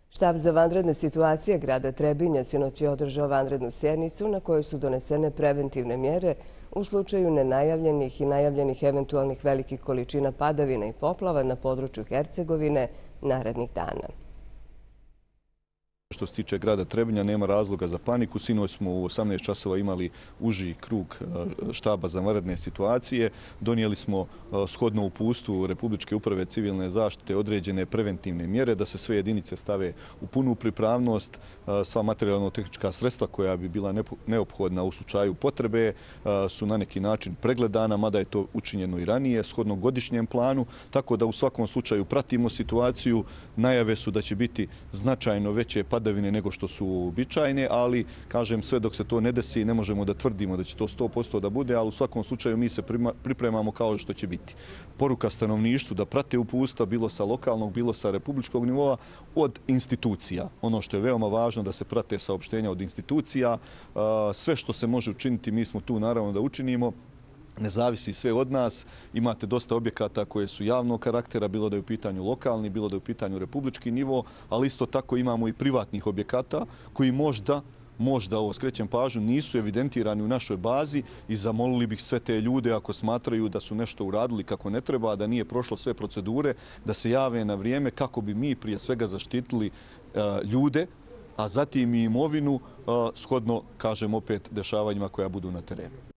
Štab za vanredne situacije grada Trebinja sinoć je održao vanrednu sjednicu na kojoj su donesene preventivne mjere u slučaju nenajavljenih i najavljenih eventualnih velikih količina padavina i poplava na području Hercegovine narednih dana. Što se tiče grada Trebinja, nema razloga za paniku. Sinoć smo u 18 časova imali uži krug štaba za vanredne situacije. Donijeli smo shodno uputstvu Republičke uprave civilne zaštite određene preventivne mjere da se sve jedinice stave u punu pripravnost. Sva materijalno-tehnička sredstva koja bi bila neophodna u slučaju potrebe su na neki način pregledana, mada je to učinjeno i ranije, shodno godišnjem planu. Tako da u svakom slučaju pratimo situaciju. Najave su da će biti značajno veće padavine nego što su uobičajene, ali kažem sve dok se to ne desi ne možemo da tvrdimo da će to 100% da bude, ali u svakom slučaju mi se pripremamo kao što će biti. Poruka stanovništvu da prate uputstva bilo sa lokalnog, bilo sa republičkog nivoa od institucija. Ono što je veoma važno da se prate saopštenja od institucija. Sve što se može učiniti mi smo tu naravno da učinimo. Ne zavisi sve od nas. Imate dosta objekata koje su javnog karaktera, bilo da je u pitanju lokalni, bilo da je u pitanju republički nivo, ali isto tako imamo i privatnih objekata koji možda ovo skrećem pažnju, nisu evidentirani u našoj bazi i zamolili bih sve te ljude ako smatraju da su nešto uradili kako ne treba, da nije prošlo sve procedure, da se jave na vrijeme kako bi mi prije svega zaštitili ljude, a zatim i imovinu shodno, kažem opet, dešavanjima koja budu na terenu.